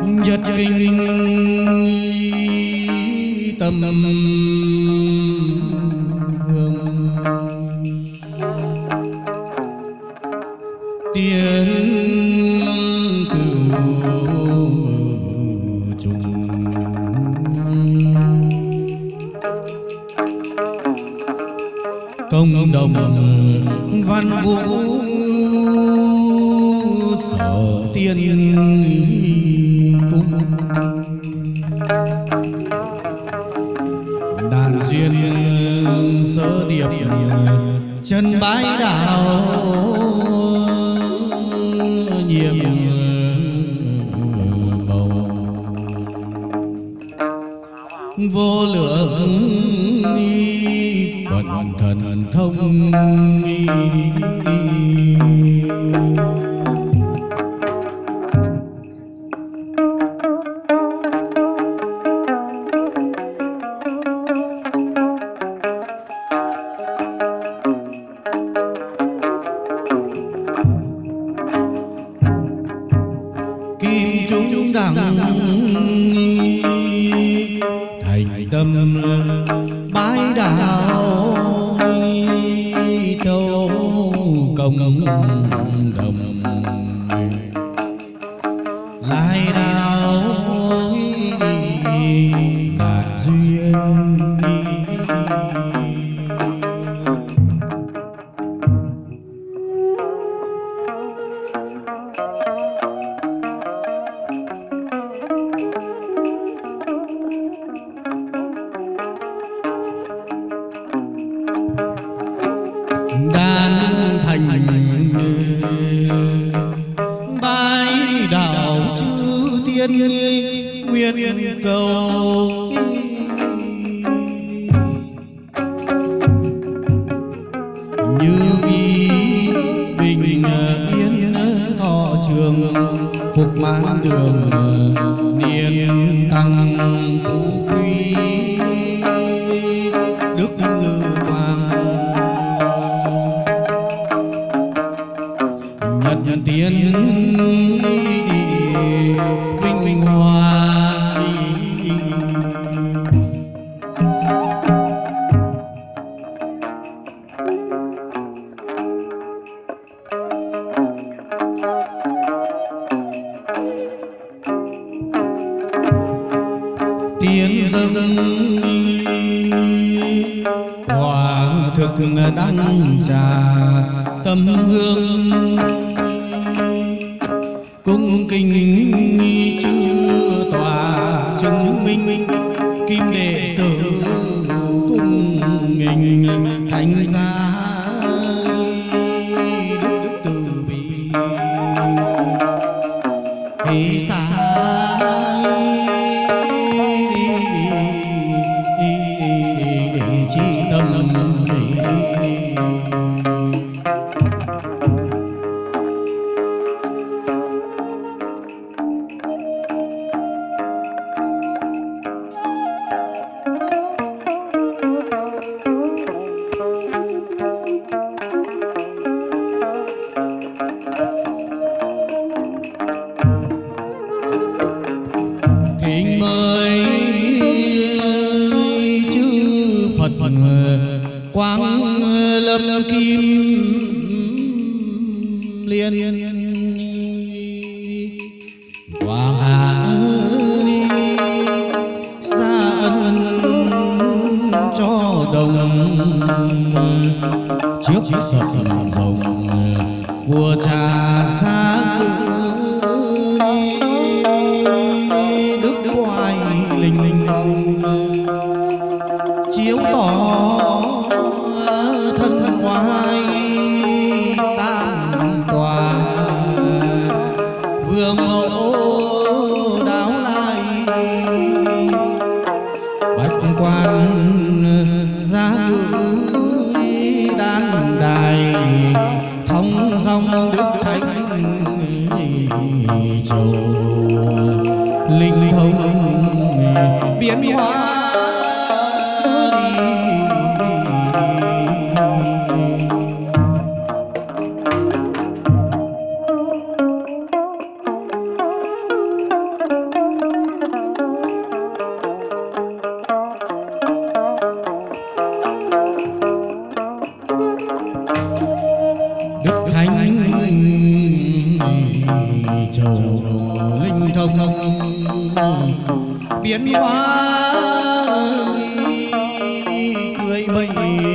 Nhật kinh tâm hương tiên cửu trùng công đồng văn vũ sở tiên cung đàn duyên sơ điệp chân bái đạo nhiệm màu vô lượng vận thần thông kim chúng đẳng thành tâm bái đạo tâu công đồng lai đạo đạt duyên đan thành bái đạo chư tiên nguyện cầu như ý bình yên thọ trường phục mãn đường niên tăng phú quý đức lưu quang nhân tiên vinh hoa tiên dâng quả thực đăng trà tâm hương cung kính chư tòa chứng minh kim đệ tử cung nghênh thánh giá đức từ bi hỷ xá chi tâm thỉnh mời chư Phật quang lâm kim liên quang hạ đi xa ân cho đồng trước sập rồng vua cha xa đức quay linh chiếu tỏ thân oai tam tòa vương mẫu đáo lai bạch quan gia ngự đan đài thông dòng đức thánh châu linh thông biến hóa đi châu linh thông biến hóa cưới mây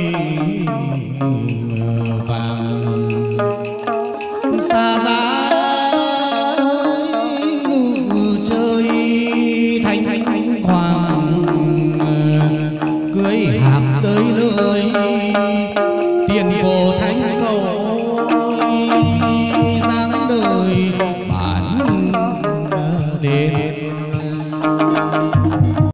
vàng xa giá ngự chơi thanh hoàng cưới hạc tới nơi tiền cổ thánh cầu dáng đời bản đền